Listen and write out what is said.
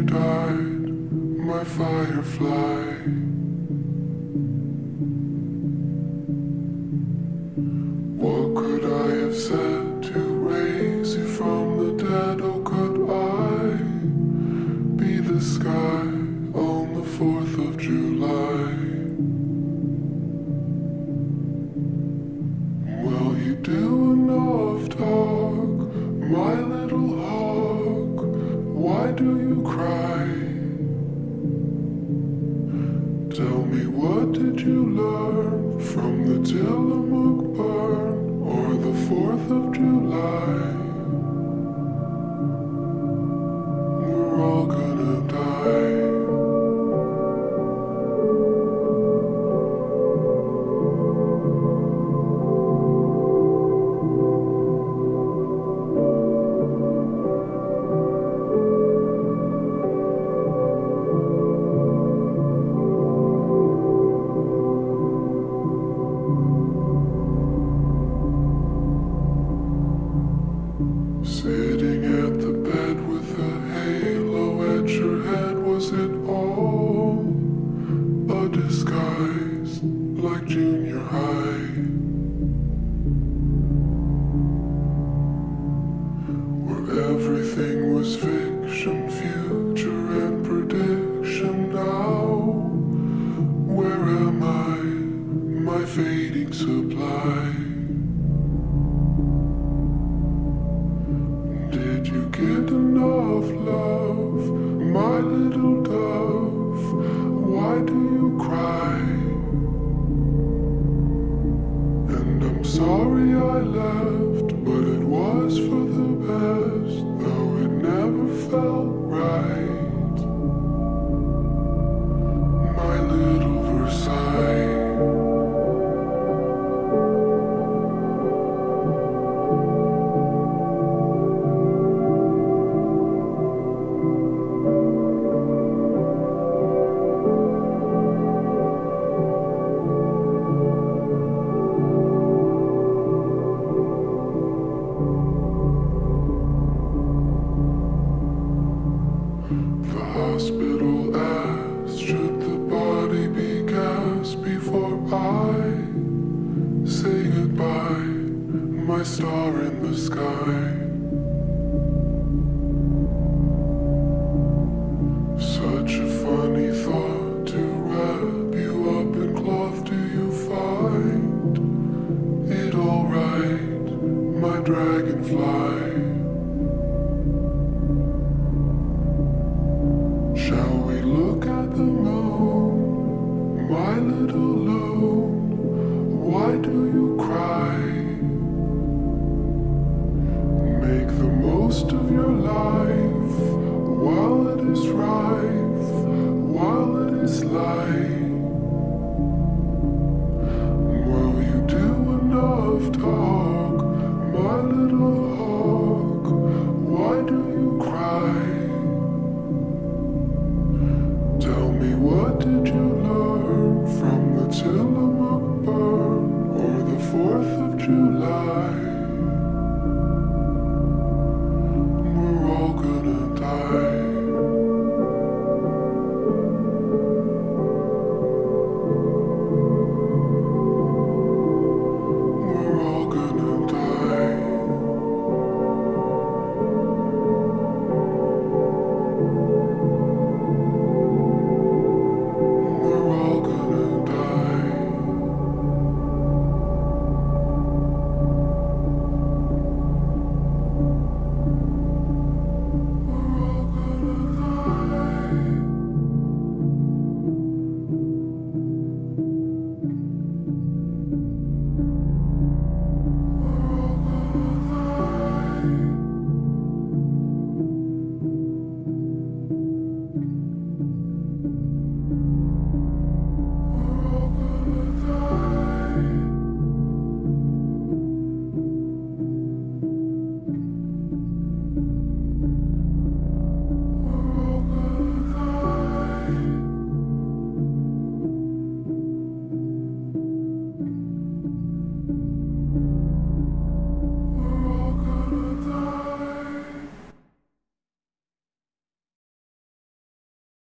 died, my firefly. What could I have said to raise you from the dead? Oh, could I be the sky on the 4th of July? Well, you do enough talk, my little hawk. Why do you cry? Tell me, what did you learn from the Tillamook burn or the 4th of July? We're all gonna die. Sitting at the bed with a halo at your head, was it all a disguise like junior high? Where everything was fiction, future and prediction. Now, where am I, my fading supply? Did you get enough love, my little dove? Why do you cry? And I'm sorry I left, but it was for the best, though it never felt right. My little Versailles. The hospital asked, should the body be gassed before I say goodbye, my star in the sky? Such a funny thought to wrap you up in cloth. Do you find it alright, my dragonfly? Shall we look at the moon, my little loon? Why do you cry? Make the most of your life while it is rife, while it is light. Well, you do enough talk, my little hawk. Why do you cry? Tell me, what did you learn from the Tillamook burn or the 4th of July?